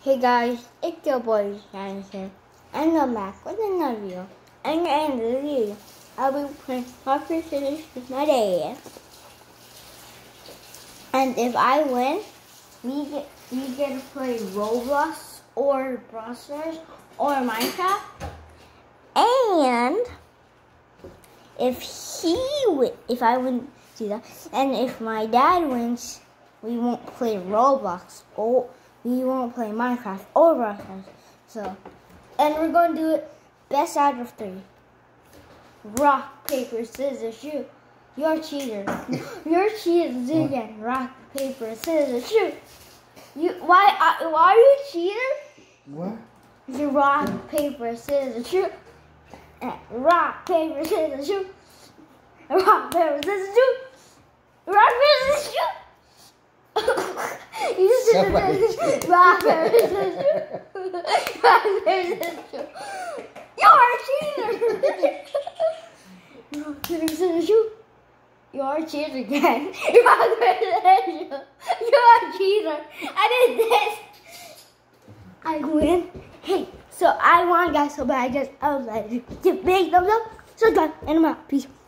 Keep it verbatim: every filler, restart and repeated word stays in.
Hey guys, it's your boy Jonathan, and I'm back with another video. And in the video, I'll be playing rock, paper, scissors with my dad. And if I win, we get we get to play Roblox or Brawl Stars or Minecraft. And if he win, if I win, see that. And if my dad wins, we won't play Roblox or we won't play Minecraft or Brawl Stars. So, and we're going to do it best out of three. Rock, paper, scissors, shoot. You're a cheater. You're a cheater again. Rock, paper, scissors, shoot. You why? Uh, why are you a cheater? What? You rock, paper, scissors, shoot. And rock, paper, scissors, shoot. Rock, paper, scissors, shoot. Rock, paper, scissors, shoot. You just did it. Rock, paper, scissors, shoot. Rock, paper, scissors, shoot. You're a cheater. Rock, paper, scissors, shoot. You're a cheater again. Rock, paper, scissors, shoot. You're a cheater. I did this. I win. Hey, so I won, guys. So bad. I just, I was like, give big thumbs up. So done. And I'm out. Peace.